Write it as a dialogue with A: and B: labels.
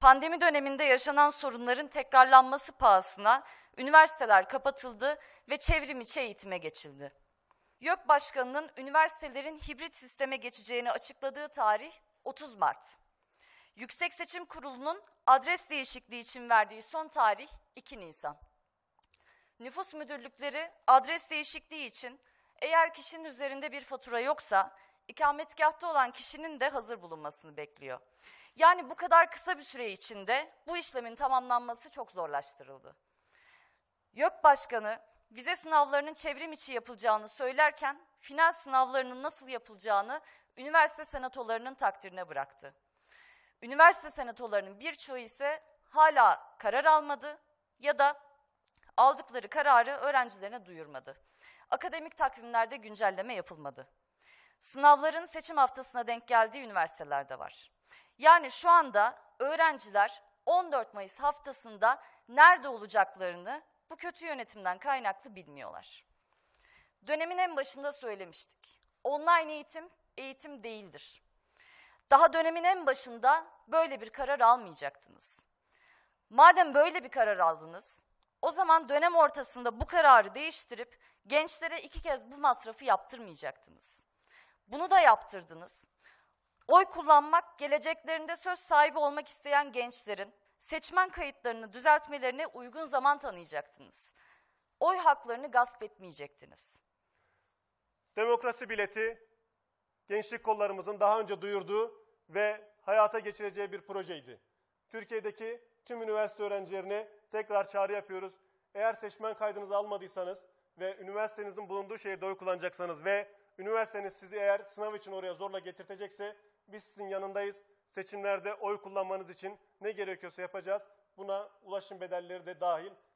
A: Pandemi döneminde yaşanan sorunların tekrarlanması pahasına üniversiteler kapatıldı ve çevrim içi eğitime geçildi. YÖK Başkanı'nın üniversitelerin hibrit sisteme geçeceğini açıkladığı tarih 30 Mart. Yüksek Seçim Kurulu'nun adres değişikliği için verdiği son tarih 2 Nisan. Nüfus müdürlükleri adres değişikliği için eğer kişinin üzerinde bir fatura yoksa ikametgahta olan kişinin de hazır bulunmasını bekliyor. Yani bu kadar kısa bir süre içinde bu işlemin tamamlanması çok zorlaştırıldı. YÖK Başkanı vize sınavlarının çevrim içi yapılacağını söylerken final sınavlarının nasıl yapılacağını üniversite senatolarının takdirine bıraktı. Üniversite senatolarının birçoğu ise hala karar almadı ya da aldıkları kararı öğrencilerine duyurmadı. Akademik takvimlerde güncelleme yapılmadı. Sınavların seçim haftasına denk geldiği üniversiteler de var. Yani şu anda öğrenciler 14 Mayıs haftasında nerede olacaklarını bu kötü yönetimden kaynaklı bilmiyorlar. Dönemin en başında söylemiştik. Online eğitim, eğitim değildir. Daha dönemin en başında böyle bir karar almayacaktınız. Madem böyle bir karar aldınız, o zaman dönem ortasında bu kararı değiştirip gençlere 2 kez bu masrafı yaptırmayacaktınız. Bunu da yaptırdınız. Oy kullanmak, geleceklerinde söz sahibi olmak isteyen gençlerin seçmen kayıtlarını düzeltmelerine uygun zaman tanıyacaktınız. Oy haklarını gasp etmeyecektiniz.
B: Demokrasi bileti, gençlik kollarımızın daha önce duyurduğu ve hayata geçireceği bir projeydi. Türkiye'deki tüm üniversite öğrencilerine tekrar çağrı yapıyoruz. Eğer seçmen kaydınızı almadıysanız ve üniversitenizin bulunduğu şehirde oy kullanacaksanız ve üniversiteniz sizi eğer sınav için oraya zorla getirtecekse biz sizin yanındayız. Seçimlerde oy kullanmanız için ne gerekiyorsa yapacağız. Buna ulaşım bedelleri de dahil.